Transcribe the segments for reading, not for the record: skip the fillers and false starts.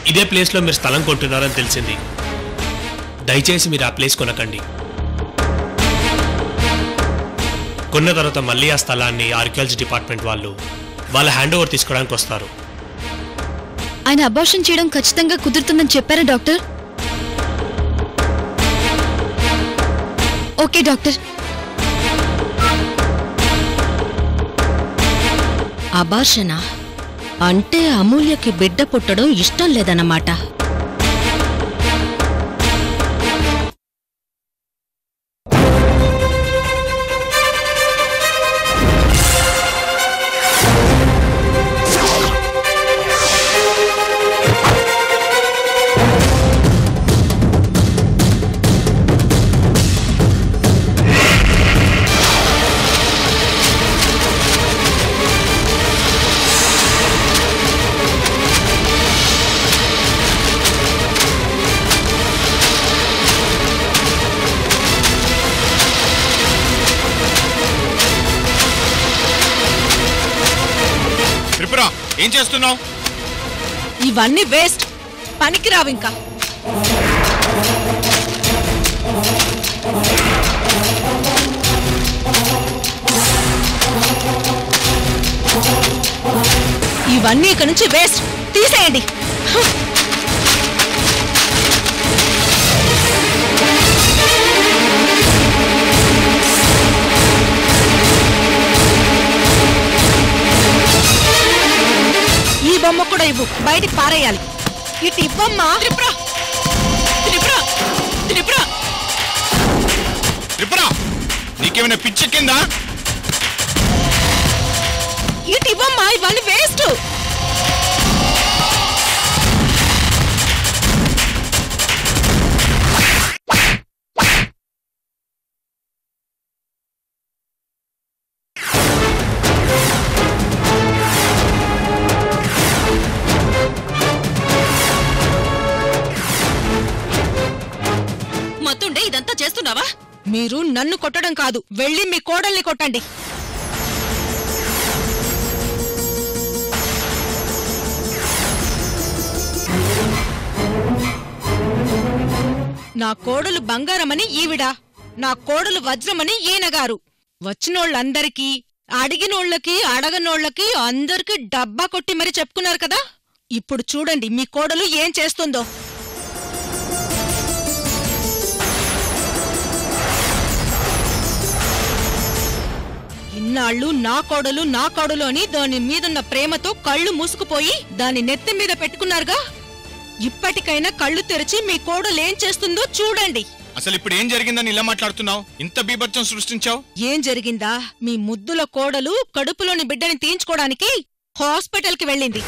ఇదే ప్లేస్లో మీరు స్థలం కొంటున్నారని తెలిసింది. దయచేసి మీరు ఆ ప్లేస్ కొనకండి. కొన్న తర్వాత మళ్ళీ ఆ స్థలాన్ని ఆర్కియాలజీ డిపార్ట్మెంట్ వాళ్ళు వాళ్ళ హ్యాండ్ ఓవర్ తీసుకోవడానికి వస్తారు. ఆయన అబార్షన్ చేయడం ఖచ్చితంగా కుదురుతుందని చెప్పారా డాక్టర్? Okay doctor. అబార్షణ అంటే అమూల్యకి బిడ్డ పుట్టడం ఇష్టం లేదన్నమాట. ఏం చేస్తున్నావు? ఇవన్నీ వేస్ట్, పనికిరావు. ఇంకా ఇవన్నీ ఇక నుంచి వేస్ట్, తీసేయండి. ఈ బొమ్మ కూడా ఇవ్వు, బయటికి పారేయాలి. ఇటు ఇవ్వమ్మా. త్రిపుర నీకేమైనా పిచ్చెక్కిందా? ఇటు ఇవ్వమ్మా, ఇవన్నీ వేస్ట్. మతుండే ఇదంతా చేస్తున్నావా? మీరు నన్ను కొట్టడం కాదు, వెళ్ళి మీ కోడల్ని కొట్టండి. నా కోడలు బంగారమని ఈవిడ, నా కోడలు వజ్రమని ఈయనగారు. వచ్చినోళ్ళందరికీ, అడిగినోళ్ళకి అడగనోళ్ళకి అందరికీ డబ్బా కొట్టి మరి చెప్పుకున్నారు కదా. ఇప్పుడు చూడండి మీ కోడలు ఏం చేస్తుందో. ఇన్నాళ్ళు నా కోడలు అని దాని మీదున్న ప్రేమతో కళ్ళు మూసుకుపోయి దాని నెత్తి మీద పెట్టుకున్నారుగా. ఇప్పటికైనా కళ్ళు తెరిచి మీ కోడలు ఏం చేస్తుందో చూడండి. అసలు ఇప్పుడు ఏం జరిగిందని ఇలా మాట్లాడుతున్నావు? ఇంత బీభత్సం సృష్టించావు. ఏం జరిగిందా? మీ ముద్దుల కోడలు కడుపులోని బిడ్డని తీయించుకోవడానికి హాస్పిటల్కి వెళ్ళింది.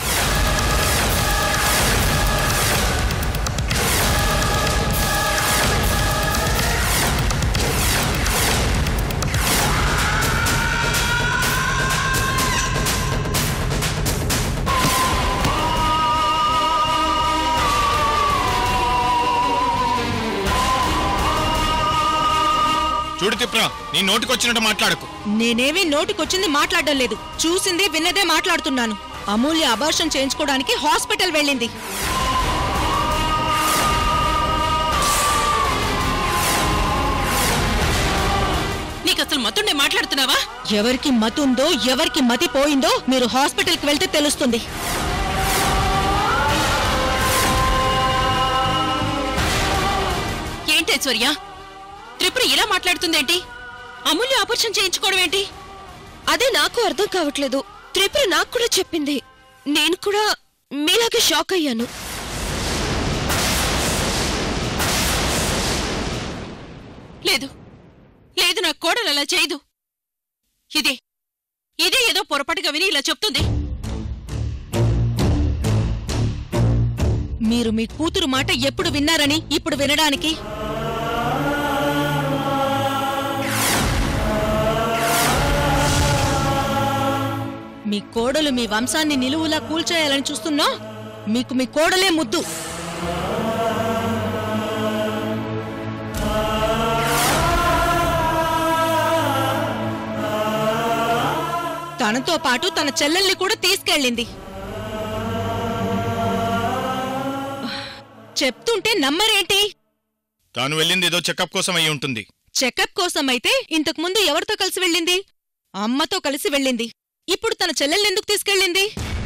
చూడు తిప్రా, నీ నోటికొచ్చినట్టు మాట్లాడకు. నేనేమీ నోటికొచ్చింది మాట్లాడడం లేదు, చూసింది విన్నదే మాట్లాడుతున్నాను. అమూల్య అబార్షన్ చేయించుకోవడానికి హాస్పిటల్ వెళ్ళింది. నీకసలు మతుండే మాట్లాడుతున్నావా? ఎవరికి మతుందో ఎవరికి మతి పోయిందో మీరు హాస్పిటల్కి వెళ్తే తెలుస్తుంది. ఏంటేశ్వర్య, త్రిపుర ఇలా మాట్లాడుతుందేంటి? అమూల్య ఆపరేషన్ చేయించుకోవడం ఏంటి? అదే నాకు అర్థం కావట్లేదు. త్రిపుర నాకు కూడా చెప్పింది. నేను కూడా మీలాగే షాక్ అయ్యాను. లేదు లేదు, నా కోడలు అలా చేయదు. ఇదే ఏదో పొరపాటుగా విని ఇలా చెప్తుంది. మీరు మీ కూతురు మాట ఎప్పుడు విన్నారని ఇప్పుడు వినడానికి? మీ కోడలు మీ వంశాన్ని నిలువులా కూల్చేయాలని చూస్తున్నా మీకు మీ కోడలే ముద్దు. తనతో పాటు తన చెల్లెల్ని కూడా తీసుకెళ్ళింది. చెప్తుంటే నమ్మరేంటి? తాను వెళ్ళింది ఏదో చెకప్ కోసం అయి ఉంటుంది. చెకప్ కోసమైతే ఇంతకుముందు ఎవరితో కలిసి వెళ్ళింది? అమ్మతో కలిసి వెళ్ళింది. ఇప్పుడు తన చెల్లెల్నెందుకు తీసుకెళ్ళింది?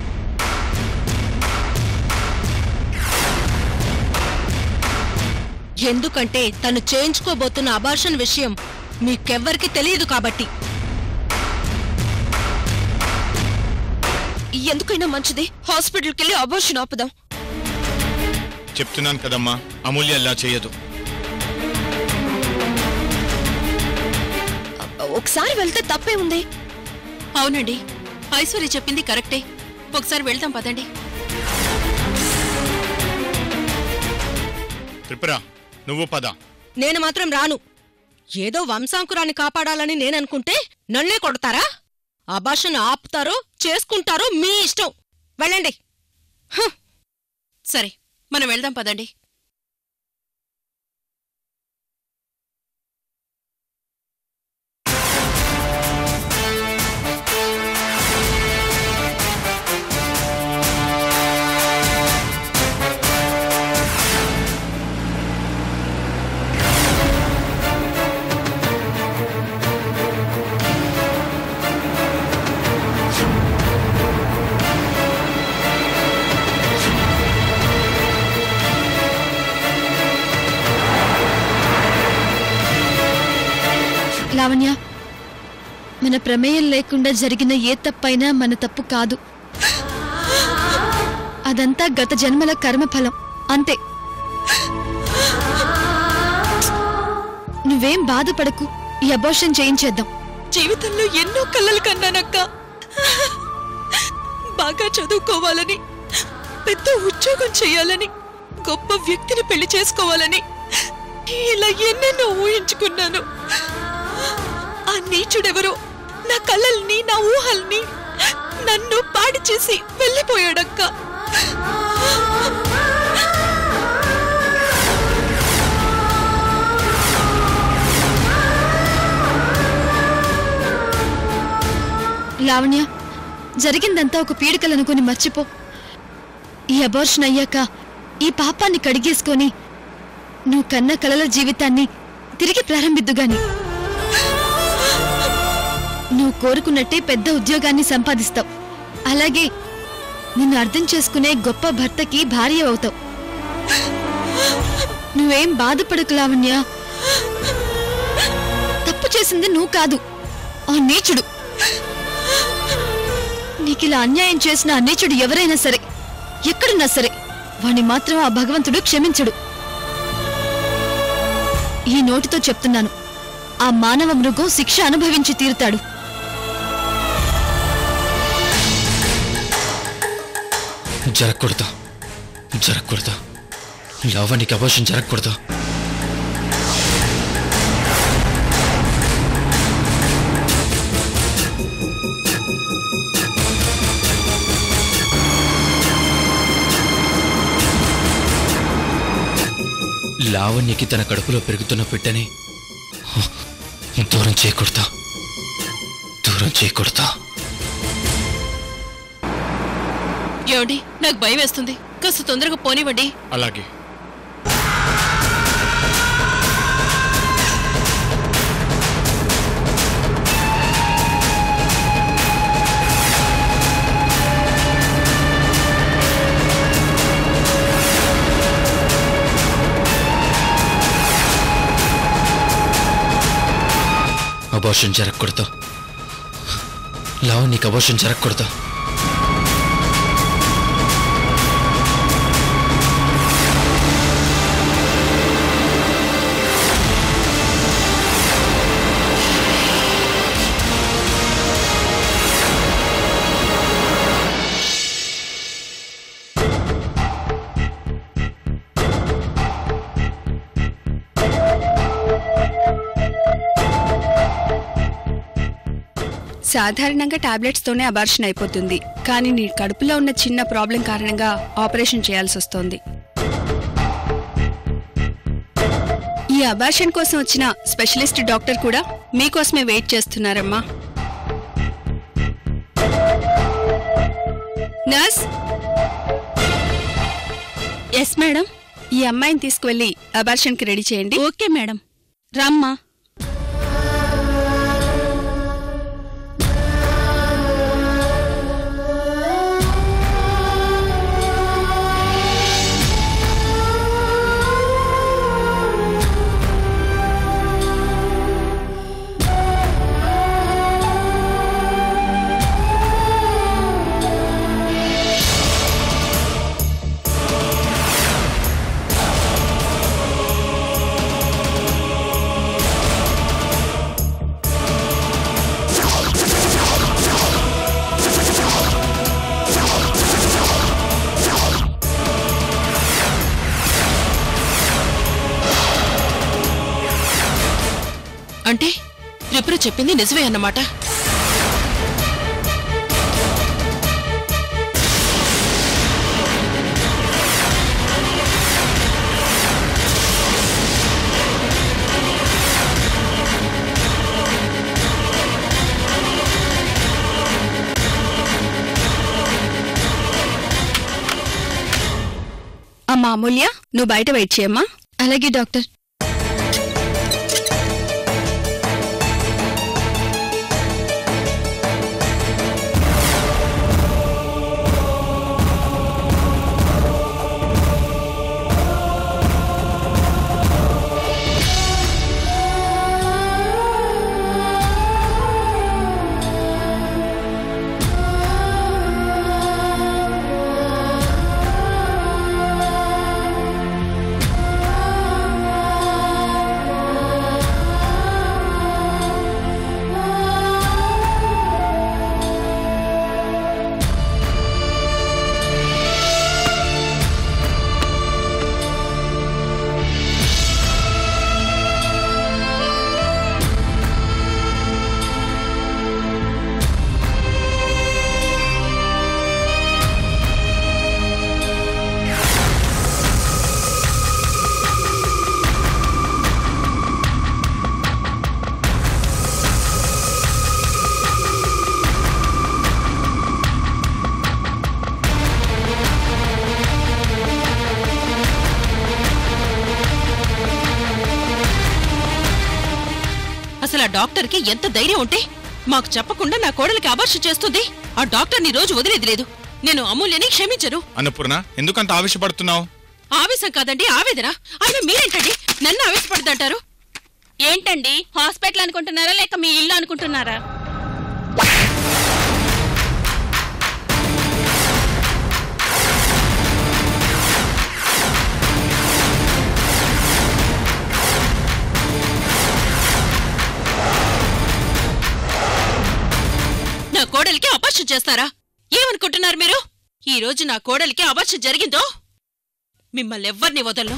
ఎందుకంటే తను చేయించుకోబోతున్న అబార్షన్ విషయం మీకెవ్వరికి తెలియదు కాబట్టి. ఎందుకైనా మంచిది హాస్పిటల్కి వెళ్ళి అబార్షన్ ఆపుదాం. చెప్తున్నాను కదమ్మా, అమూల్య అలా చేయదు. ఒకసారి వెళ్తే తప్పే ఉంది. అవునండి, ఐశ్వర్య చెప్పింది కరెక్టే. ఒకసారి వెళ్తాం పదండి. త్రిపుర, నువ్వు పద. నేను మాత్రం రాను. ఏదో వంశాంకురాన్ని కాపాడాలని నేననుకుంటే నన్నే కొడతారా? అబార్షన్ ఆపుతారో చేసుకుంటారో మీ ఇష్టం. వెళ్ళండి. సరే, మనం వెళ్దాం పదండి. లావణ్య, మన ప్రమేయం లేకుండా జరిగిన ఏ తప్పైనా మన తప్పు కాదు. అదంతా గత జన్మల కర్మఫలం అంతే. నువ్వేం బాధపడకు, ఈ అబార్షన్ చేయించేద్దాం. జీవితంలో ఎన్నో కలలు కన్నానక్క. బాగా చదువుకోవాలని, పెద్ద ఉద్యోగం చేయాలని, గొప్ప వ్యక్తిని పెళ్లి చేసుకోవాలని ఇలా ఎన్నెన్నో ఊహించుకున్నాను. ఆ నీచుడెవరో నా కలల్ని, నా ఊహల్ని నన్ను పాడి చేసి వెళ్ళిపోయాడక్క. లావణ్య, జరిగిందంతా ఒక పీడికలనుకుని మర్చిపో. ఈ అబార్షన్ అయ్యాక ఈ పాపాన్ని కడిగేసుకొని నువ్వు కన్న కలల జీవితాన్ని తిరిగి ప్రారంభిద్దుగాని. నువ్వు కోరుకున్నట్టే పెద్ద ఉద్యోగాన్ని సంపాదిస్తావు. అలాగే నిన్ను అర్థం చేసుకునే గొప్ప భర్తకి భార్య అవుతావు. నువ్వేం బాధపడకు లావణ్య. తప్పు చేసింది నువ్వు కాదు, ఆ నీచుడు. నీకిలా అన్యాయం చేసిన ఆ నీచుడు ఎవరైనా సరే, ఎక్కడున్నా సరే, వాణ్ణి మాత్రం ఆ భగవంతుడు క్షమించడు. ఈ నోటితో చెప్తున్నాను, ఆ మానవ మృగం శిక్ష అనుభవించి తీరుతాడు. జరగకూడదు, జరగకూడదు. లావణ్యకి అబార్షన్ జరగకూడదు. లావణ్యకి తన కడుపులో పెరుగుతున్న బిడ్డని దూరం చేయకూడదు, దూరం చేయకూడదు. ఏమండి, నాకు భయం వేస్తుంది. కాస్త తొందరగా పోనివ్వండి. అలాగే. అబార్షన్ జరగకూడదు. లావణ్యకి అబార్షన్ జరగకూడదు. సాధారణంగా టాబ్లెట్స్తోనే అబార్షన్ అయిపోతుంది. కానీ నీ కడుపులో ఉన్న చిన్న ప్రాబ్లం కారణంగా ఆపరేషన్ చేయాల్సి వస్తోంది. ఈ అబార్షన్ కోసం వచ్చిన స్పెషలిస్ట్ డాక్టర్ కూడా మీకోసమే వెయిట్ చేస్తున్నారమ్మా. నర్స్. Yes madam. ఈ అమ్మాయిని తీసుకువెళ్ళి అబార్షన్కి రెడీ చేయండి. Okay madam. రామ్మా. అంటే త్రిపుర చెప్పింది నిజమే అన్నమాట. అమ్మా అమూల్య, నువ్వు బయట వెయిట్ చేయమ్మా. అలాగే డాక్టర్. అసలు ఆ డాక్టర్కి ఎంత ధైర్యం ఉంటే మాకు చెప్పకుండా నా కోడలికి అబార్షన్ చేస్తుంది. ఆ డాక్టర్ని రోజు వదిలేది లేదు. నేను అమూల్యని క్షమించను. అన్నపూర్ణ, ఎందుకంత ఆవేశపడుతున్నావు? ఆవేశం కాదండి, ఆవేదన. అయినా మీరేంటండి నన్ను ఆవేశపడదంటారు? ఏంటండి, హాస్పిటల్ అనుకుంటున్నారా లేక మీ ఇల్లు అనుకుంటున్నారా? నా కోడలికి అబార్షన్ చేస్తారా? ఏమనుకుంటున్నారు మీరు? ఈ రోజు నా కోడలికి అబార్షన్ జరిగిందో మిమ్మల్ని ఎవ్వరిని వదలను.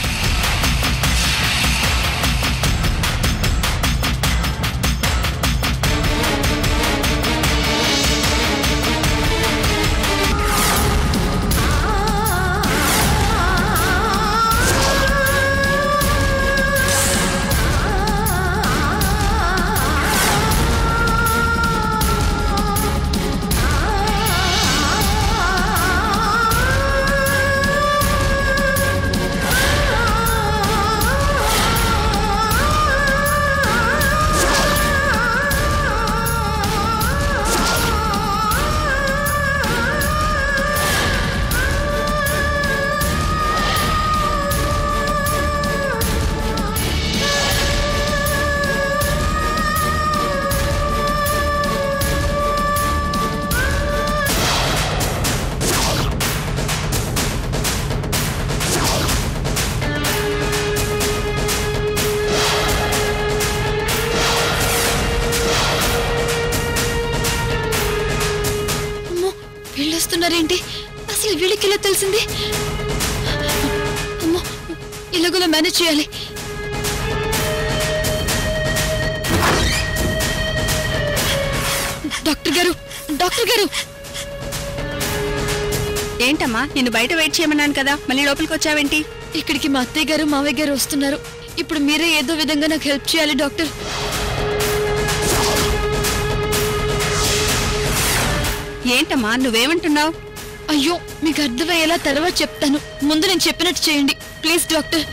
వస్తున్నారేంటి? అసలు వీళ్ళకి ఎలా తెలిసింది? అమ్మో, ఎలాగోలా మేనేజ్ చేయాలి. డాక్టర్ గారు, డాక్టర్ గారు! ఏంటమ్మా, నిన్ను బయట వెయిట్ చేయమన్నాను కదా, మళ్ళీ లోపలికి వచ్చావేంటి? ఇక్కడికి మా అత్తయ్య గారు మావయ్య గారు వస్తున్నారు. ఇప్పుడు మీరే ఏదో విధంగా నాకు హెల్ప్ చేయాలి డాక్టర్. ఏంటమ్మా, నువ్వేమంటున్నావు? అయ్యో మీకు అర్థమయ్యేలా తర్వాత చెప్తాను. ముందు నేను చెప్పినట్టు చేయండి ప్లీజ్ డాక్టర్.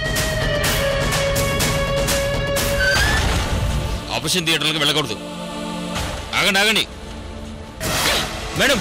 ఆపరేషన్ థియేటర్లకు వెళ్ళకూడదు. ఆగండి ఆగండి మేడం.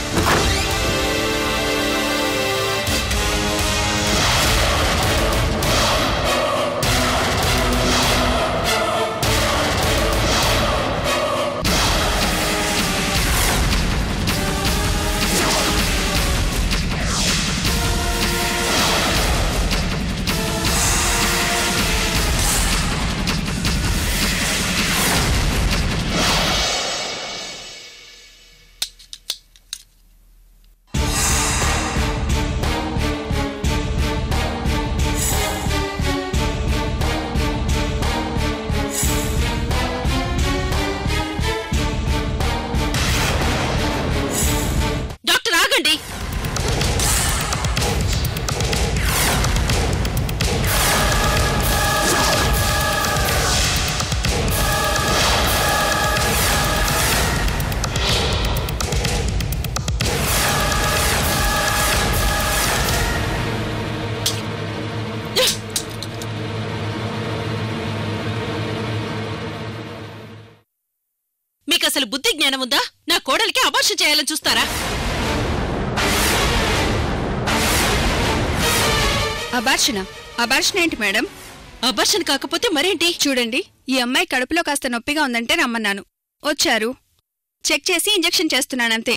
అసలు బుద్ధి జ్ఞానం ఉందా? నా కోడలికి అబార్షన్ చేయాలని చూస్తారా? అబార్షన్ ఏంటి మేడం? అబార్షన్ కాకపోతే మరేంటి? చూడండి, ఈ అమ్మాయి కడుపులో కాస్త నొప్పిగా ఉందంటే రమ్మన్నాను. వచ్చారు, చెక్ చేసి ఇంజెక్షన్ చేస్తున్నానంతే.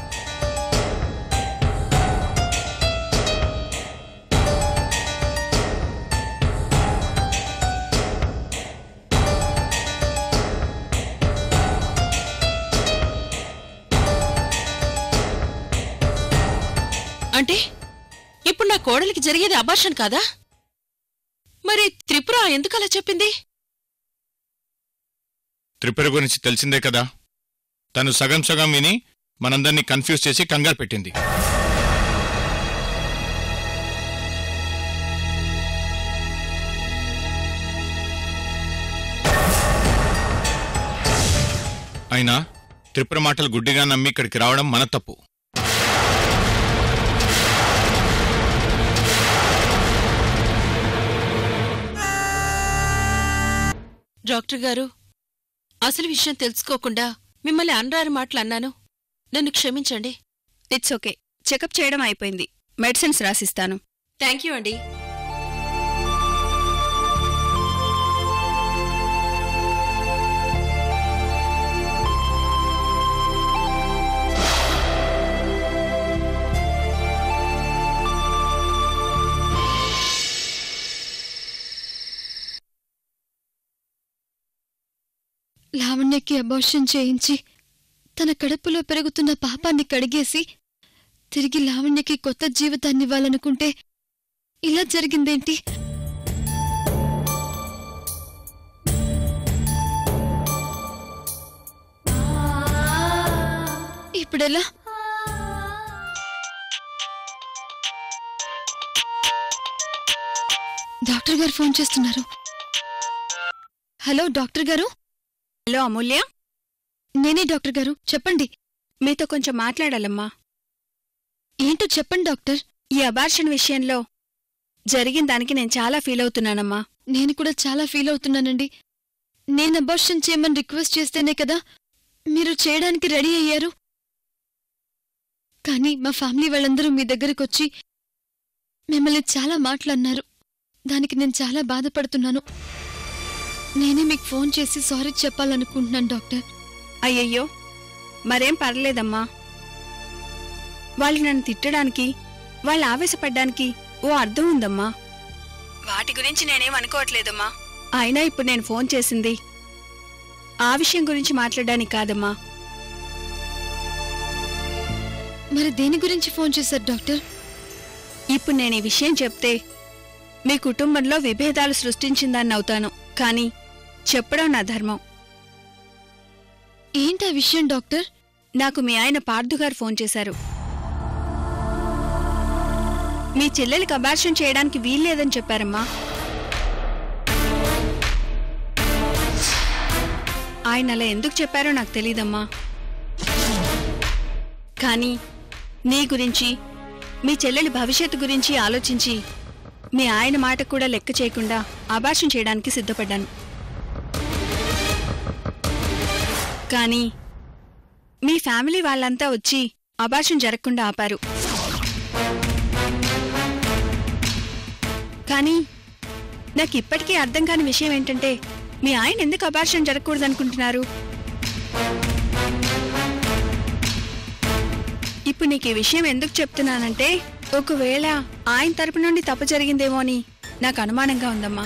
అంటే ఇప్పుడు నా కోడలికి జరిగేది అబార్షన్ కాదా? మరి త్రిపుర ఎందుకలా చెప్పింది? త్రిపుర గురించి తెలిసిందే కదా. తను సగం సగం విని మనందరినీ కన్ఫ్యూజ్ చేసి కంగారు పెట్టింది. అయినా త్రిపుర మాటలు గుడ్డిగా నమ్మి ఇక్కడికి రావడం మన తప్పు. డాక్టర్ గారు, అసలు విషయం తెలుసుకోకుండా మిమ్మల్ని అనరాని మాటలు అన్నాను. నన్ను క్షమించండి. It's okay. చెకప్ చేయడం అయిపోయింది. మెడిసిన్స్ రాసిస్తాను. థ్యాంక్ యూ అండి. లావణ్యకి అబార్షన్ చేయించి తన కడుపులో పెరుగుతున్న పాపాన్ని కడిగేసి తిరిగి లావణ్యకి కొత్త జీవితాన్ని ఇవ్వాలనుకుంటే ఇలా జరిగిందేంటి? ఇప్పుడెలా? డాక్టర్ గారు ఫోన్ చేస్తున్నారు. హలో డాక్టర్ గారు. హలో అమూల్య, నేనే డాక్టర్ గారు. చెప్పండి. మీతో కొంచెం మాట్లాడాలమ్మా. ఏంటో చెప్పండి డాక్టర్. ఈ అబార్షన్ విషయంలో జరిగిన దానికి నేను చాలా ఫీల్ అవుతున్నానమ్మా. నేను కూడా చాలా ఫీల్ అవుతున్నానండి. నేను అబార్షన్ చేయమని రిక్వెస్ట్ చేస్తేనే కదా మీరు చేయడానికి రెడీ అయ్యారు. కానీ మా ఫ్యామిలీ వాళ్ళందరూ మీ దగ్గరకొచ్చి మిమ్మల్ని చాలా మాటలన్నారు. దానికి నేను చాలా బాధపడుతున్నాను. నేనే మీకు ఫోన్ చేసి సారీ చెప్పాలనుకుంటున్నాను డాక్టర్. అయ్యయ్యో, మరేం పర్లేదమ్మా. వాళ్ళు నన్ను తిట్టడానికి, వాళ్ళు ఆవేశపడ్డానికి ఓ అర్థం ఉందమ్మా. వాటి గురించి నేనేం అనుకోవట్లేదమ్మా. అయినా ఇప్పుడు నేను ఫోన్ చేసింది ఆ విషయం గురించి మాట్లాడడానికి కాదమ్మా. మరి దేని గురించి ఫోన్ చేశారు డాక్టర్? ఇప్పుడు నేను ఈ విషయం చెప్తే మీ కుటుంబంలో విభేదాలు సృష్టించిందాన్ని అవుతాను. కానీ చెప్పడం నా ధర్మం. ఏంటా విషయం డాక్టర్? నాకు మీ ఆయన పార్థుగారు ఫోన్ చేశారు. మీ చెల్లెలికి అబార్షన్ చేయడానికి వీల్లేదని చెప్పారమ్మా. ఆయన అలా ఎందుకు చెప్పారో నాకు తెలీదమ్మా. కానీ నీ గురించి, మీ చెల్లెలి భవిష్యత్తు గురించి ఆలోచించి మీ ఆయన మాట కూడా లెక్క చేయకుండా అబార్షన్ చేయడానికి సిద్ధపడ్డాను. కానీ మీ ఫ్యామిలీ వాళ్ళంతా వచ్చి అబార్షన్ జరగకుండా ఆపారు. కానీ నాకు ఇప్పటికీ అర్థం కాని విషయం ఏంటంటే మీ ఆయన ఎందుకు అబార్షన్ జరగకూడదనుకుంటున్నారు? ఇప్పుడు నీకు ఈ విషయం ఎందుకు చెప్తున్నానంటే ఒకవేళ ఆయన తరపు నుండి తప్పు జరిగిందేమో అని నాకు అనుమానంగా ఉందమ్మా.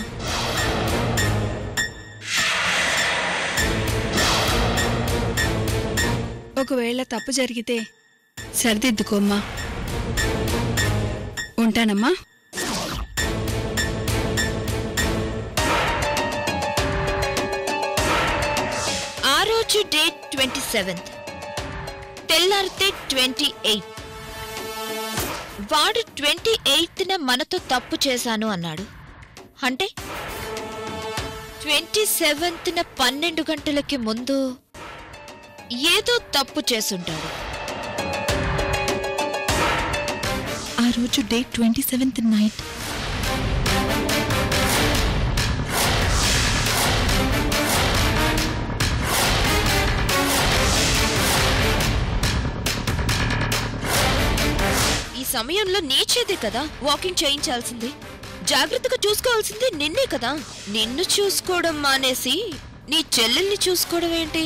ఒకవేళ తప్పు జరిగితే సరిదిద్దుకోమ్మా. ఉంటానమ్మా. ఆ రోజు డేట్ 27th, తెల్లారితే 28. వాడు 28న మనతో తప్పు చేశాను అన్నాడు. అంటే 27న 12 గంటలకి ముందు ఏదో తప్పు చేసుంటాడు. ఆ రోజు డేట్ 27th నైట్. ఈ సమయంలో నీ చేతే కదా వాకింగ్ చేయించాల్సింది. జాగ్రత్తగా చూసుకోవాల్సింది నిన్నే కదా. నిన్ను చూసుకోవడం మానేసి నీ చెల్లెల్ని చూసుకోవడం ఏంటి?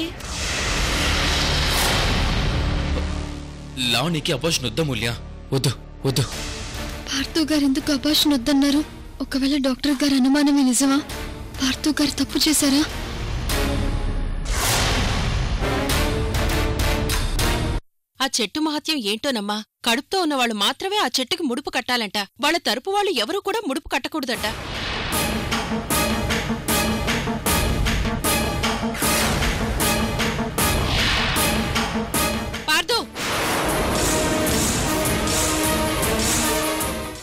లావణ్యకి అబార్షన్ వద్దా మూల్య? వద్దు వద్దు. పార్థు గారు ఎందుకు అబార్షన్ వద్దన్నారు? ఒకవేళ డాక్టర్ గారు అనుమానమే నిజమా? పార్థు గారు తప్పు చేశారా? ఆ చెట్టు మహత్యం ఏంటోనమ్మా. కడుపుతో ఉన్నవాళ్లు మాత్రమే ఆ చెట్టుకి ముడుపు కట్టాలంట. వాళ్ళ తరపు వాళ్ళు ఎవరూ కూడా ముడుపు కట్టకూడదట.